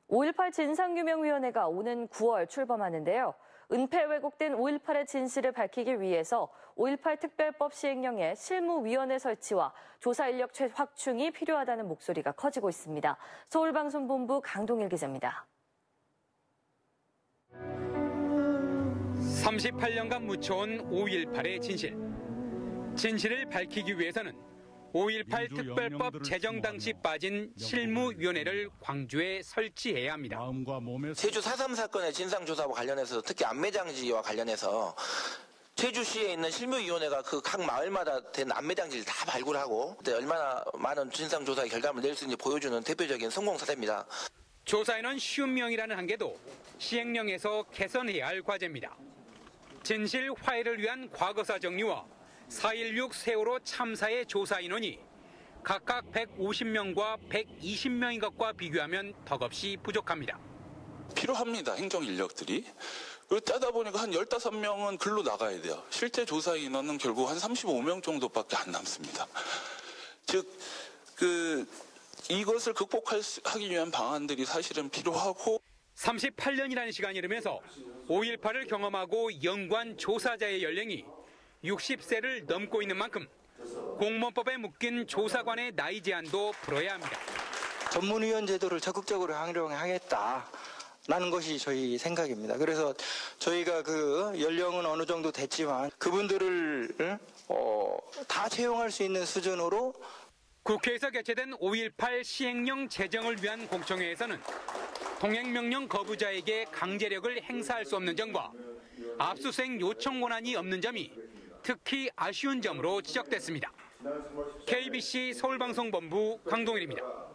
5.18 진상규명위원회가 오는 9월 출범하는데요. 은폐 왜곡된 5.18의 진실을 밝히기 위해서 5.18 특별법 시행령의 실무위원회 설치와 조사 인력 확충이 필요하다는 목소리가 커지고 있습니다. 서울방송본부 강동일 기자입니다. 38년간 묻혀온 5.18의 진실. 진실을 밝히기 위해서는 5.18 특별법 제정 당시 빠진 실무위원회를 광주에 설치해야 합니다. 제주 4.3 사건의 진상조사와 관련해서 특히 안매장지와 관련해서 제주시에 있는 실무위원회가 그 각 마을마다 된 안매장지를 다 발굴하고 얼마나 많은 진상조사의 결과를 낼 수 있는지 보여주는 대표적인 성공 사례입니다. 조사에는 쉬운 명이라는 한계도 시행령에서 개선해야 할 과제입니다. 진실 화해를 위한 과거사 정리와 4.16 세월호 참사의 조사 인원이 각각 150명과 120명인 것과 비교하면 덕없이 부족합니다. 필요합니다. 행정 인력들이. 그리고 따다 보니까 한 15명은 글로 나가야 돼요. 실제 조사 인원은 결국 한 35명 정도밖에 안 남습니다. 즉, 이것을 극복하기 위한 방안들이 사실은 필요하고 38년이라는 시간이 흐르면서 5.18을 경험하고 연구한 조사자의 연령이 60세를 넘고 있는 만큼 공무원법에 묶인 조사관의 나이 제한도 풀어야 합니다. 전문위원 제도를 적극적으로 활용하겠다라는 것이 저희 생각입니다. 그래서 저희가 그 연령은 어느 정도 됐지만 그분들을 다 채용할 수 있는 수준으로 국회에서 개최된 5.18 시행령 제정을 위한 공청회에서는 동행명령 거부자에게 강제력을 행사할 수 없는 점과 압수수색 요청 권한이 없는 점이 특히 아쉬운 점으로 지적됐습니다. KBC 서울방송본부 강동일입니다.